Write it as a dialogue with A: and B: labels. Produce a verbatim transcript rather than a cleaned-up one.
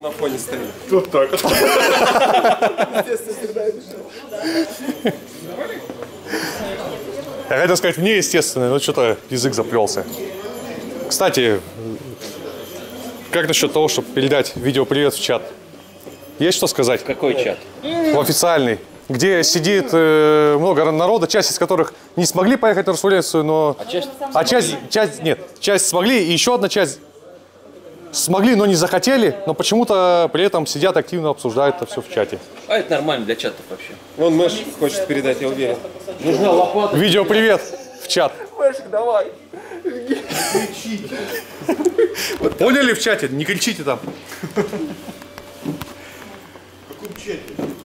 A: на фоне стоит.
B: Вот так вот. Я хотел сказать, мне естественно, но что-то язык заплелся. Кстати, как насчет того, чтобы передать видеопривет в чат? Есть что сказать?
C: Какой чат?
B: В официальный. Где сидит э, много народа, часть из которых не смогли поехать на Росфуленцию, но...
C: А часть?
B: А часть, часть, нет, часть смогли, и еще одна часть смогли, но не захотели, но почему-то при этом сидят активно, обсуждают это все в чате.
C: А это нормально для чатов вообще.
A: Вон Мэш хочет передать, я уверен.
C: Нужна лопата.
B: Видео привет в чат.
A: Мэшик, давай.
B: Поняли в чате? Не кричите там.